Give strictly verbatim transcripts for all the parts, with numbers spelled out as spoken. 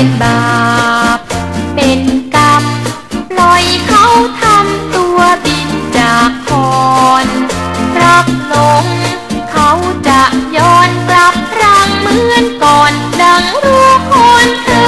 เป็นบาปเป็นกรรมปล่อยเขาทำตัวบินจากพรรักหลงเขาจะย้อนกลับรังเหมือนก่อนดังรู้คนเธอ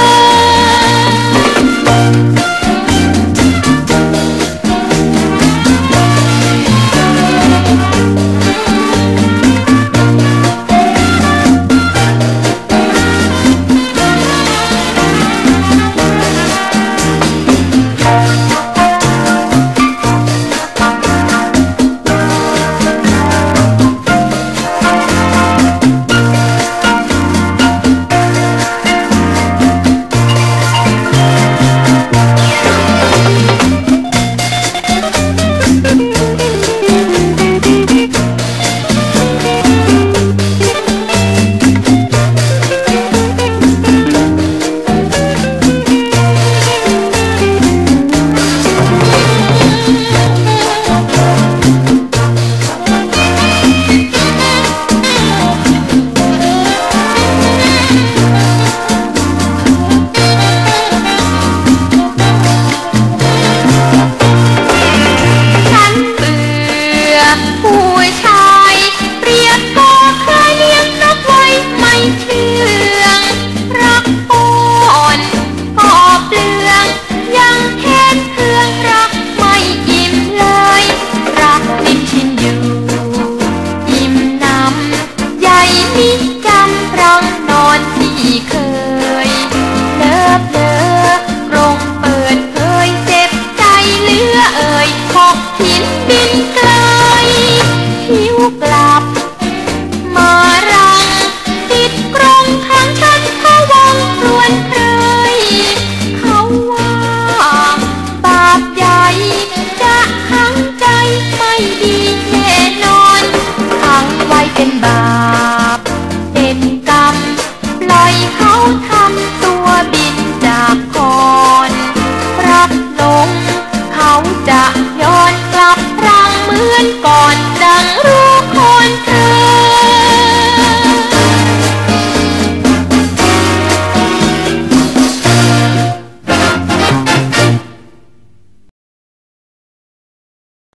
กลับมารังติดกรงขังฉันเขาวงครวนเคยเขาว่าบาปใหญ่จะขังใจไม่ดีแน่นอนขังไว้เป็นบาปเป็นกรรมปล่อยเขาทำตัวบินจากพรรักหลงเขาจะย้อนกลับรังเหมือนก่อน